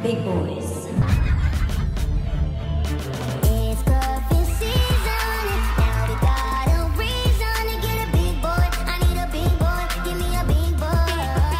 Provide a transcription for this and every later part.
Big boys. It's cuffing season, now we got a reason to get a big boy. I need a big boy, give me a big boy.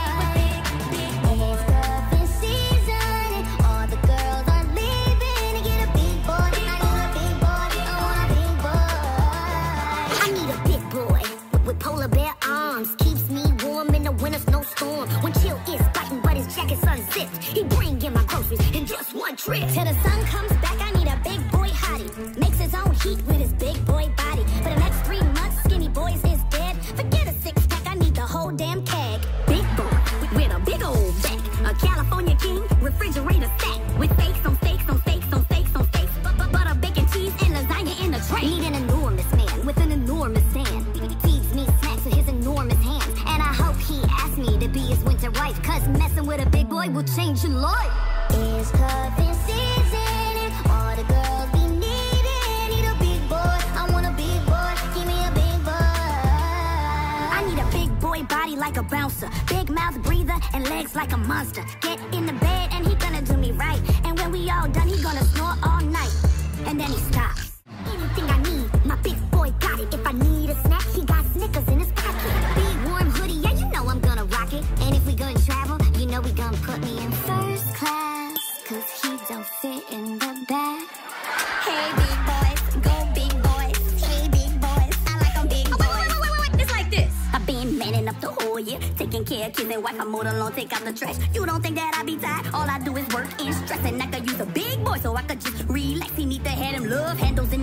It's cuffing season, all the girls are leaving to get a big boy. I need a big boy, I want a big boy. I need a big boy with polar bear arms, keeps me warm in the winter snowstorm. When chill is biting, but his jacket's unzipped, he bring in my groceries in just one trip. Till the sun comes back, I need a big boy hottie. Makes his own heat with his big boy body. For the next 3 months, skinny boys is dead. Forget a 6-pack, I need the whole damn keg. Big boy with a big old back, a California king, refrigerator stack with steaks on steaks on steaks on steaks on steaks, butter, bacon, cheese, and lasagna in a tray. Need an enormous man with an enormous hand. Feeds me snacks with his enormous hands, and I hope he asks me to be his winter wife, cause messing with a big boy will change your life. It's cuffing season, and all the girls be needing. Need a big boy, I want a big boy, give me a big boy. I need a big boy body like a bouncer, big mouth breather, and legs like a monster. Get in the bed and he gonna do me right, and when we all done, he gonna snore all night, and then he stops. Anything I need, my big boy got it. If I need a snack, he got Snickers in his pocket. Big warm hoodie, yeah, you know I'm gonna rock it. And if we gonna travel, you know we gonna put me in first class, cause he don't fit in the back. Hey big boys, go big boys. Hey big boys, I like them big boys. Wait. It's like this. I've been manning up the whole year, taking care of kids and wife. I mowed the lawn, take out the trash. You don't think that I be tired? All I do is work and stress, and I could use a big boy so I could just relax. He need to have him love handles in